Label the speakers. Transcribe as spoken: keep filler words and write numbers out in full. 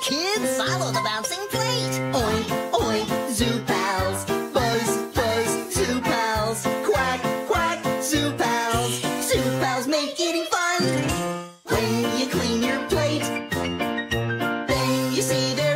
Speaker 1: kids!
Speaker 2: Follow the bouncing plate!
Speaker 1: Oink, oink, Zoo Pals! Buzz, buzz, Zoo Pals! Quack, quack, Zoo Pals! Zoo Pals make eating fun! When you clean your plate, then you see their